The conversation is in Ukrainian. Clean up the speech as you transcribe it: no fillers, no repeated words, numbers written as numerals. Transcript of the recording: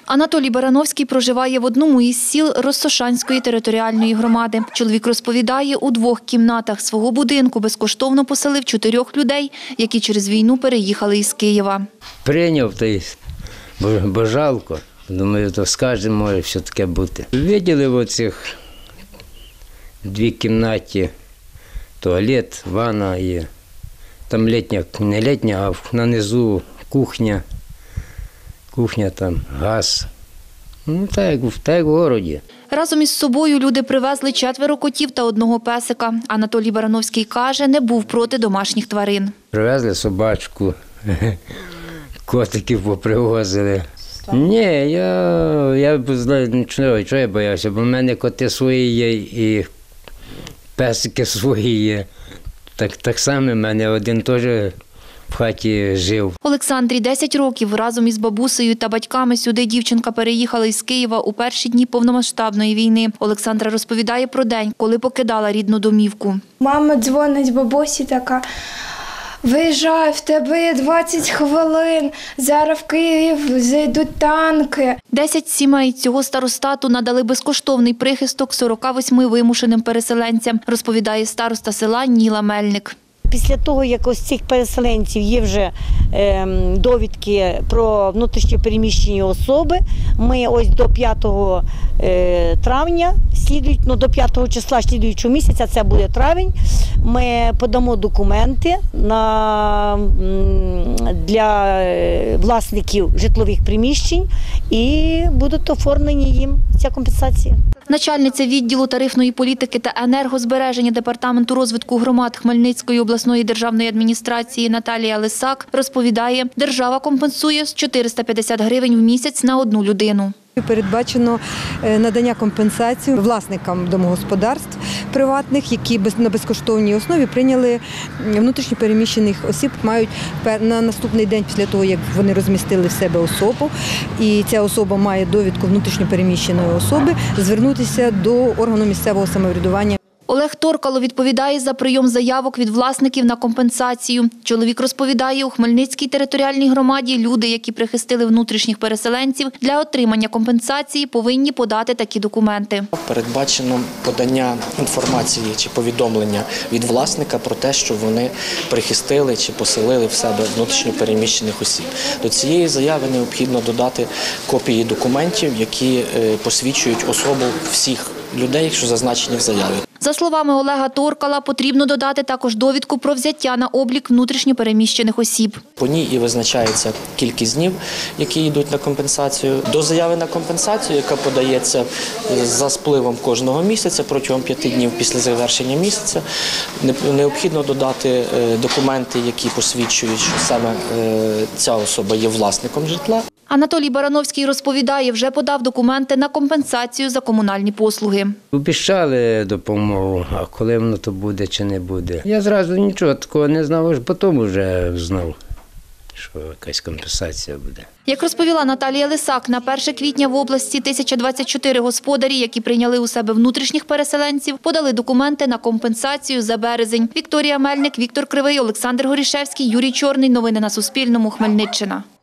Анатолій Барановський проживає в одному із сіл Розсошанської територіальної громади. Чоловік розповідає, у 2 кімнатах свого будинку безкоштовно поселив 4 людей, які через війну переїхали із Києва. Прийняв, бо жалко. Думаю, то з кожним може все таке бути. Виділи в оцих 2 кімнаті, туалет, ванна і там літня, не літня, а нанизу кухня. Кухня там, газ. Ну, так як в городі. Разом із собою люди привезли 4 котів та 1 песика. Анатолій Барановський каже, не був проти домашніх тварин. Привезли собачку, котиків попривозили. Ні, я знаю, чого я боявся, бо в мене коти свої є і песики свої є. Так само в мене один теж в хаті жив. Олександрі 10 років. Разом із бабусею та батьками сюди дівчинка переїхала із Києва у перші дні повномасштабної війни. Олександра розповідає про день, коли покидала рідну домівку. Мама дзвонить бабусі така: «Виїжджай, в тебе є 20 хвилин, зараз в Київ зайдуть танки». 10 сімей цього старостату надали безкоштовний прихисток 48 вимушеним переселенцям, розповідає староста села Ніла Мельник. Після того, як ось цих переселенців є вже довідки про внутрішньо переміщені особи, ми ось до 5 травня, до 5 числа слідуючого місяця, це буде травень, ми подамо документи для власників житлових приміщень і будуть оформлені їм ця компенсація. Начальниця відділу тарифної політики та енергозбереження Департаменту розвитку громад Хмельницької обласної державної адміністрації Наталія Лисак розповідає, держава компенсує з 450 гривень в місяць на 1 людину. Передбачено надання компенсації власникам домогосподарств приватних, які на безкоштовній основі прийняли внутрішньо переміщених осіб, мають на наступний день після того, як вони розмістили в себе особу, і ця особа має довідку внутрішньо переміщеної особи, звернутися до органу місцевого самоврядування. Олег Торкало відповідає за прийом заявок від власників на компенсацію. Чоловік розповідає, у Хмельницькій територіальній громаді люди, які прихистили внутрішніх переселенців, для отримання компенсації повинні подати такі документи. Передбачено подання інформації чи повідомлення від власника про те, що вони прихистили чи поселили в себе внутрішньо переміщених осіб. До цієї заяви необхідно додати копії документів, які посвідчують особу всіх людей, що зазначені в заяві. За словами Олега Торкала, потрібно додати також довідку про взяття на облік внутрішньо переміщених осіб. По ній і визначається кількість днів, які йдуть на компенсацію. До заяви на компенсацію, яка подається за спливом кожного місяця, протягом 5 днів після завершення місяця, необхідно додати документи, які посвідчують, що саме ця особа є власником житла. Анатолій Барановський розповідає, вже подав документи на компенсацію за комунальні послуги. Обіцяли допомогу, а коли воно то буде чи не буде. Я зразу нічого такого не знав, аж потім вже знав, що якась компенсація буде. Як розповіла Наталія Лисак, на 1 квітня в області 1024 господарі, які прийняли у себе внутрішніх переселенців, подали документи на компенсацію за березень. Вікторія Мельник, Віктор Кривий, Олександр Горішевський, Юрій Чорний. Новини на Суспільному. Хмельниччина.